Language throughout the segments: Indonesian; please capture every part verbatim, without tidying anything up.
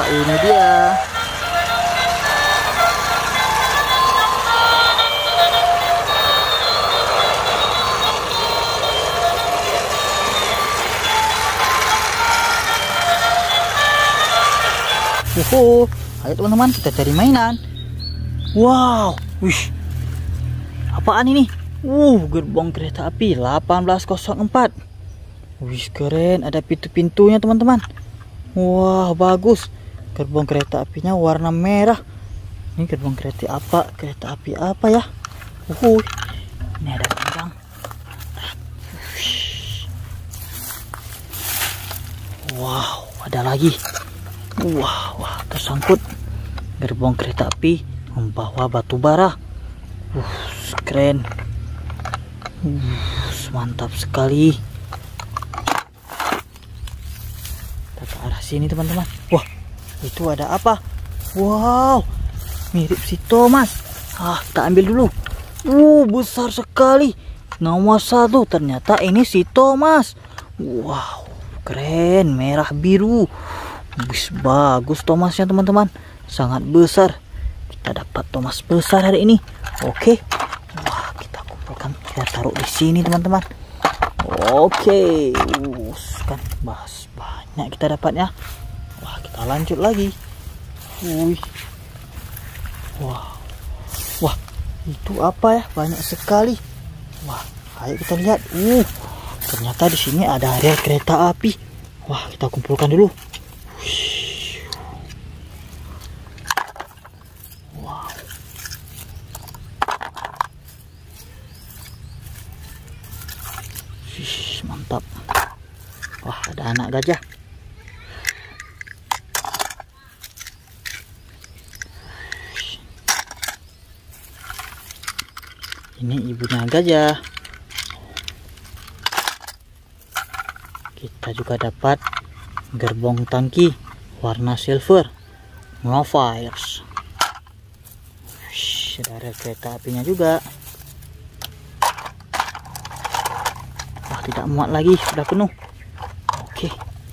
ini dia. Uhuh, ayo teman-teman kita cari mainan. Wow, wih, apaan ini? Uh, gerbong kereta api delapan belas nol empat. Wih, keren, ada pintu-pintunya teman-teman. Wah, bagus. Gerbong kereta apinya warna merah. Ini gerbong kereta apa? Kereta api apa ya? Uhuh, ini ada gerbang. Wow, ada lagi. Wah, wah, tersangkut. Gerbong kereta api membawa batu bara. Uh, keren. Uh, mantap sekali. Kita ke arah sini teman-teman. Wah, itu ada apa? Wow, mirip si Thomas. Ah, kita ambil dulu. Uh, besar sekali. Nomor satu, ternyata ini si Thomas. Wow, keren, merah biru. Wih, bagus Thomasnya teman-teman, sangat besar. Kita dapat Thomas besar hari ini. Oke, wah, kita kumpulkan, kita taruh di sini teman-teman. Oke, uh, kan bahas banyak kita dapatnya. Wah, kita lanjut lagi. Wih, wah, wah, itu apa ya? Banyak sekali. Wah, ayo kita lihat. Uh, ternyata di sini ada rel kereta api. Wah, kita kumpulkan dulu. Wow. Wih, mantap. Wah, ada anak gajah. Ini ibunya gajah. Kita juga dapat gerbong tangki warna silver, no fires. Ada rel kereta apinya juga. Wah, tidak muat lagi, sudah penuh. Oke,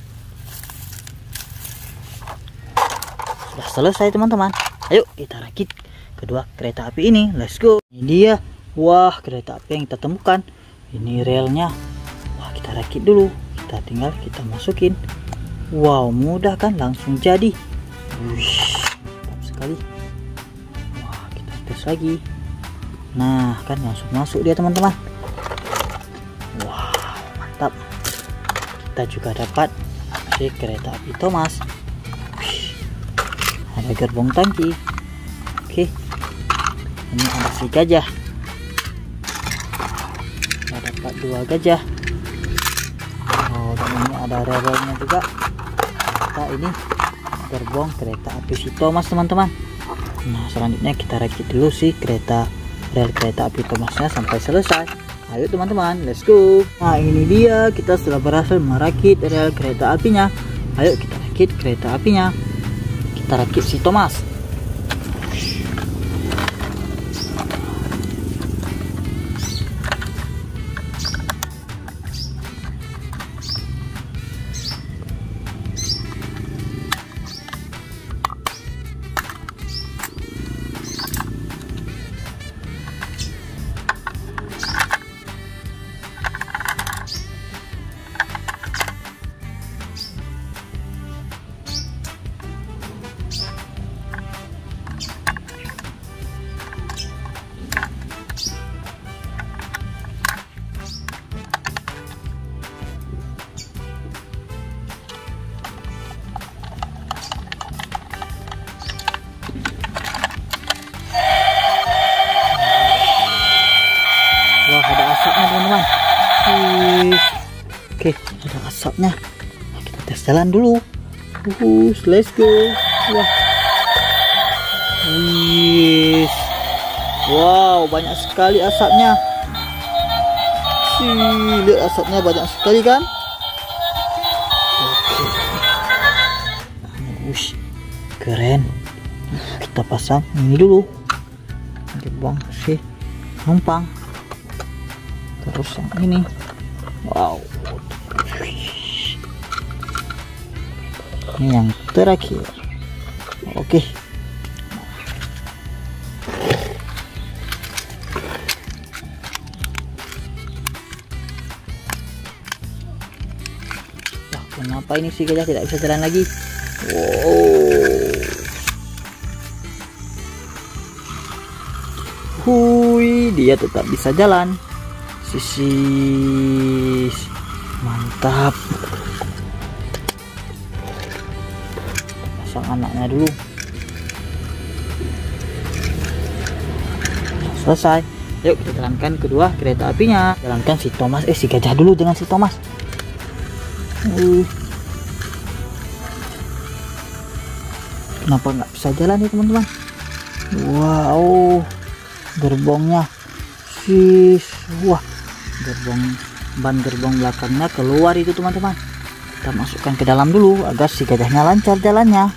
sudah selesai teman-teman. Ayo kita rakit kedua kereta api ini. Let's go. Ini dia. Wah, kereta api yang kita temukan. Ini relnya. Wah, kita rakit dulu. Kita tinggal kita masukin. Wow, mudah kan, langsung jadi. Wih, mantap sekali. Wah, kita tes lagi. Nah, kan langsung masuk dia teman-teman. Wow, mantap. Kita juga dapat si kereta api Thomas. Wih, ada gerbong tangki. Oke, ini ada si gajah. Kita dapat dua gajah. Oh, dan ini ada rel-relnya juga. Ini gerbong kereta api si Thomas teman-teman. Nah, selanjutnya kita rakit dulu si kereta rel kereta api Thomasnya sampai selesai. Ayo teman-teman, let's go. Nah, ini dia, kita sudah berhasil merakit rel kereta apinya. Ayo kita rakit kereta apinya. Kita rakit si Thomas. teman-teman. Oke, ada asapnya. Nah, kita tes jalan dulu. Uh, let's go. Wah. Wih. Wow, banyak sekali asapnya. Sih, lihat asapnya banyak sekali kan? Oke. Wih, keren. Kita pasang ini dulu. Dibuang sih numpang. Terus yang ini. Wow. Ini yang terakhir. Oke. Wah, kenapa ini si gajah tidak bisa jalan lagi? Wow. Hui, dia tetap bisa jalan. Sisis. Mantap. Pasang anaknya dulu. Selesai. Yuk kita jalankan kedua kereta apinya. Jalankan si Thomas, eh si gajah dulu, jangan si Thomas. Uh. Kenapa nggak bisa jalan ya teman-teman? Wow, gerbongnya, sis, wah, gerbong ban gerbong belakangnya keluar itu teman-teman. Kita masukkan ke dalam dulu agar si gajahnya lancar jalannya.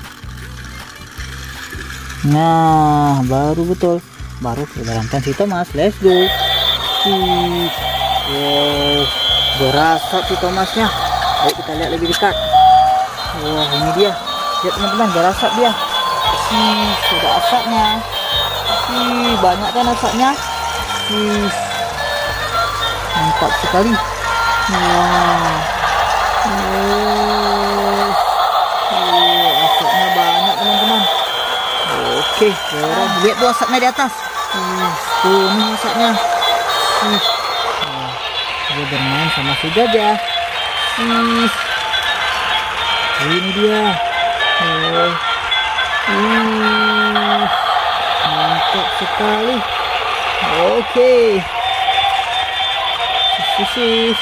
Nah, baru betul. Baru kita jalankan si Thomas. Let's go. Sis. Wow, berasa si Thomasnya. Ayo kita lihat lebih dekat. Wah, ini dia. Lihat teman-teman, berasa dia. Sis, ada asapnya. Sis, banyak kan asapnya. Sis, mantap sekali. Wah. Oh, oh, asapnya banyak teman-teman. Oke, orang lihat tuh asapnya di atas. Uh, tuh ini asapnya. Uh, uh, dia bermain sama si gajah. Uh, ini dia. Oh, uh, mantap sekali. Oke. Sis, sis.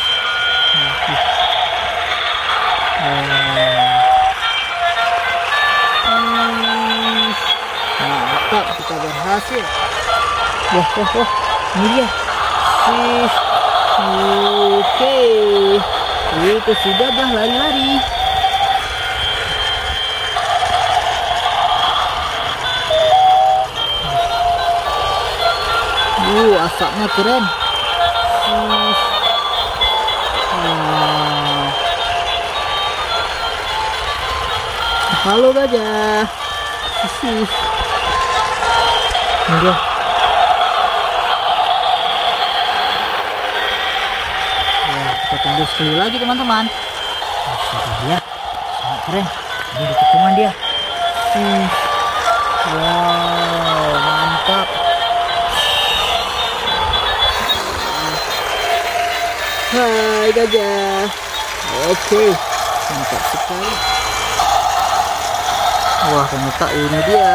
Mantap, kita berhasil. Wah, wah, wah, ini dia. Sis. Oke, itu si gajah lari-lari. Uh, asapnya keren. Sis. Wah. Halo gajah. Sis. Ini dia. Wah, kita tunggu sekali lagi teman-teman. Ini dia, sangat keren. Ini di tikungan dia. Hmm. Wow, mantap. Hai gajah. Oke, mantap sekali. Wah, ternyata ini dia.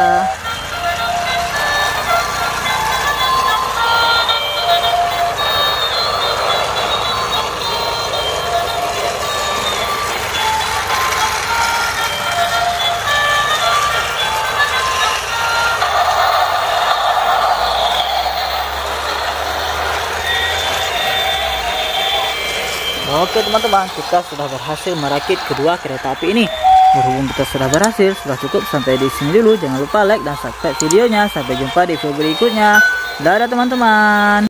Oke teman-teman, kita sudah berhasil merakit kedua kereta api ini. Berhubung kita sudah berhasil, sudah cukup sampai di sini dulu. Jangan lupa like dan subscribe videonya. Sampai jumpa di video berikutnya. Dadah teman-teman.